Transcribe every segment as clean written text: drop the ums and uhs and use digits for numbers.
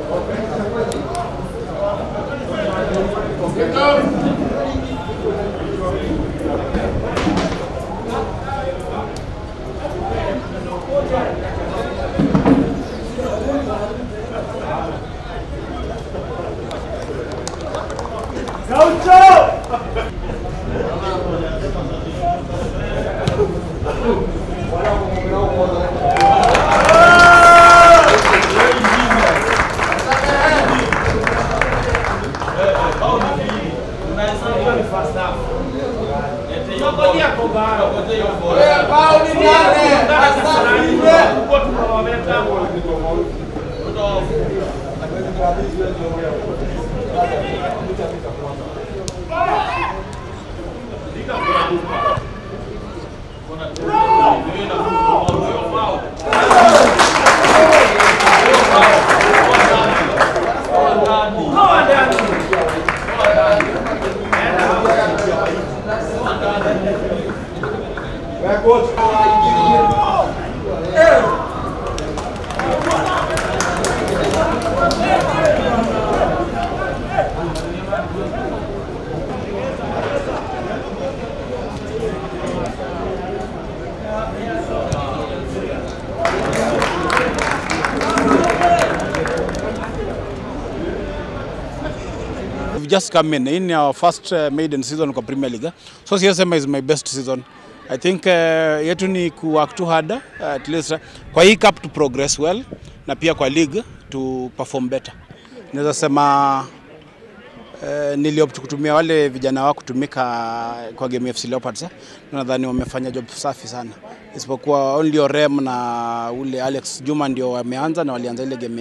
We've just come in our first maiden season kwa Premier League. So CSM is my best season. I think yetu ni ku work too hard at least kwa hii cup to progress well na pia kwa league to perform better. Naweza sema niliopt kutumia wale vijana wa kutumika kwa game FC Leopards. Nadhani wamefanya job safi sana. Isipokuwa only Orem na ule Alex Juma ndio wameanza na walianza ile game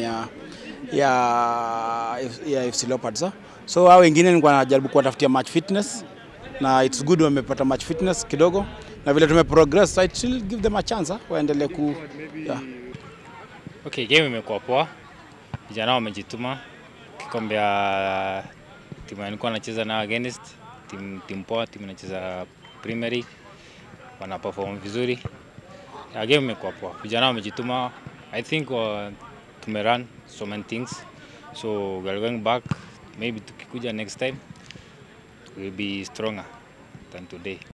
ya FC Leopards. So hao wengine nilikuwa najaribu kuwatafutia match fitness na it's good wamepata match fitness kidogo na vile tumeprogress I still give them a chance waendelee ku Okay, game imekuwa poa. Vijana wamejituma. Kikombe ya timu nilikuwa nacheza na against team poa, timu inacheza Premier League. Wana perform vizuri. Game imekuwa poa. Vijana wamejituma. I think tumerun so many things. So we are going back. Maybe tukikuja next time we'll be stronger than today.